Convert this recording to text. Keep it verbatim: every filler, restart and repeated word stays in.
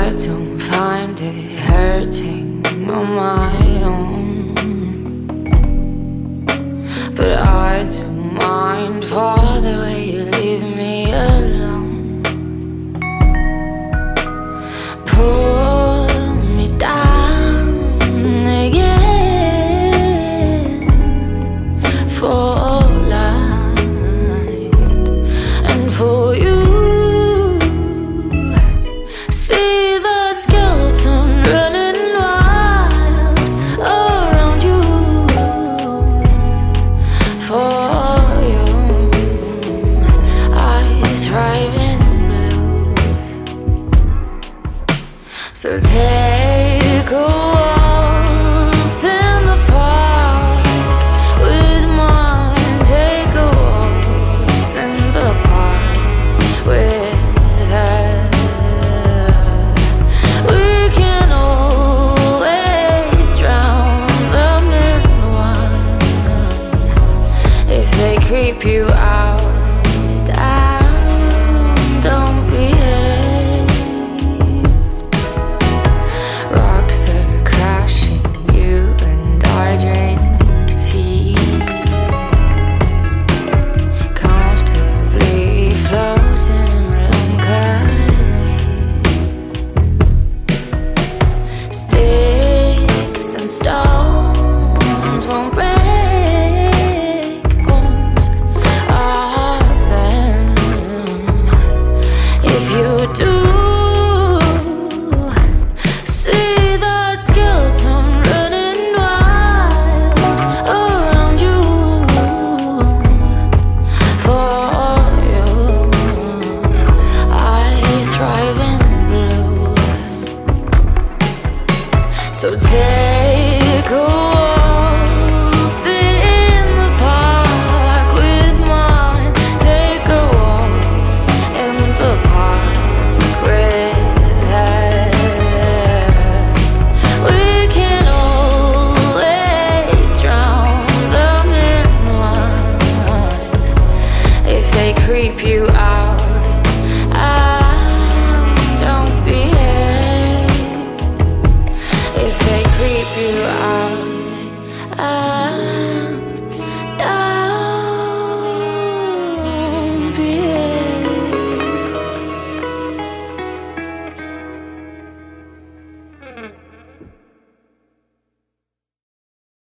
I don't find it hurting on my own, but I do mind for the way you leave me alone. Pull me down again for light and for you. See the skeleton running wild around you. For you, I thrive in blue. So take a waltz in the park with mine. Take a waltz in the park with her. We can always drown them in wine if they creep you out. Don't behave. Rocks are crashing, you and I drink tea, comfortably floating in melancholy. Sticks and stones won't break bones of them. If you do see that skeleton running wild around you, for you, I thrive in blue. So take a